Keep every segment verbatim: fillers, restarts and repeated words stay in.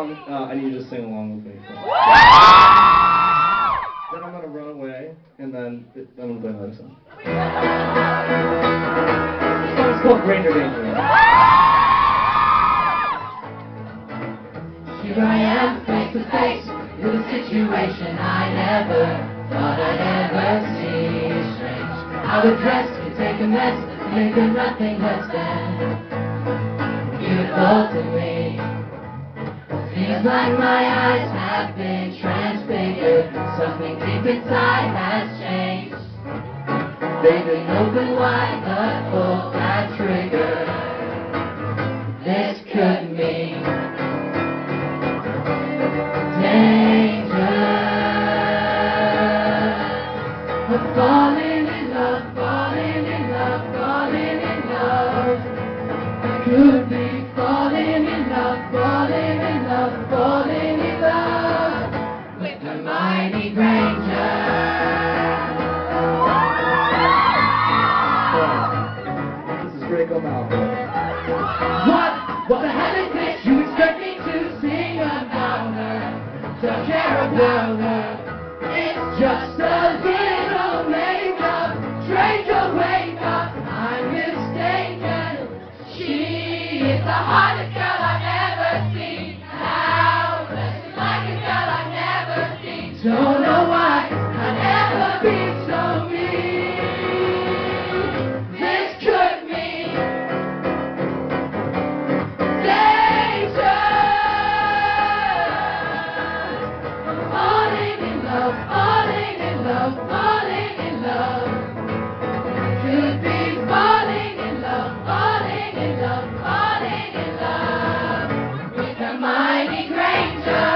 song, uh, I need you to sing along with me. Then I'm gonna run away, and then I'm gonna play another song. This song's called Granger Danger. Here I am, face to face with a situation I never thought I'd ever see. Strange how a dress could take a mess, make it nothing less than beautiful to me. Feels like my eyes have been transfigured, something deep inside has changed. They've been open wide, but pulled that trigger. This could mean danger of falling in love, falling in love, falling in love. I could be falling in love, falling in love, falling in love with Hermione Granger. This is Draco Malfoy. What? What the hell is this? You expect me to sing about her, to care about her? It's just a little makeup. Draco, wake up, I'm mistaken. She is the hottest girl I've ever seen. How dresses like a girl I've never seen. Don't know why I'd ever be so mean. This could mean danger. Falling in love, falling in love, falling in love. Could be falling in love, falling in love, falling in love with Hermione Granger.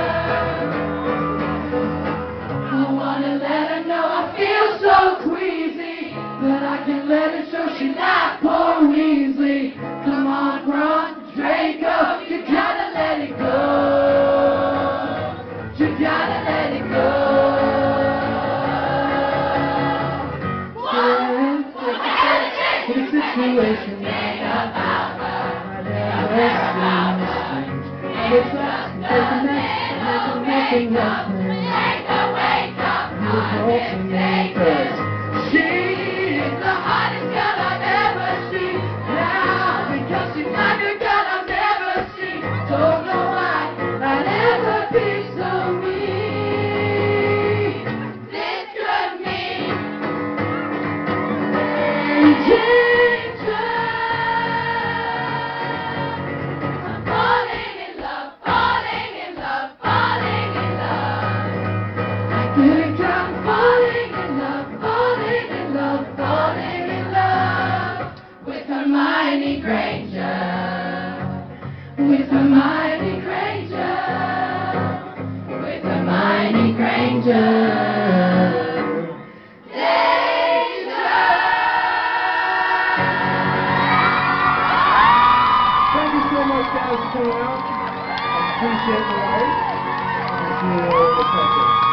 I wanna let her know I feel so queasy, but I can let her show she not poor Weasley. Come on, Ron, Draco, you gotta let it go. You gotta let it go. The situation made about her, I never seen strange. It's just nothing, nothing, nothing, nothing. Wake up, wake up, I'm mistaken. She is the hottest girl I've ever seen. Now, because she's like a girl I've never seen. Don't know why I'd ever be so mean. This could mean danger. I'm falling in love, falling in love, falling in love. I think I'm falling in love, falling in love, falling in love with Hermione Granger. With Hermione Granger. With Hermione Granger. Thank you so much, guys, for coming out. I appreciate the light. See you in a second.